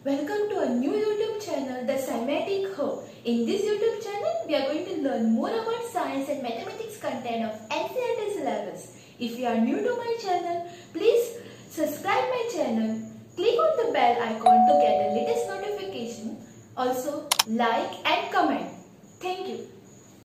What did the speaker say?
Welcome to a new YouTube channel, The Cymatic Hub. In this YouTube channel, we are going to learn more about science and mathematics content of NCERT syllabus. If you are new to my channel, please subscribe my channel. Click on the bell icon to get the latest notification. Also, like and comment. Thank you.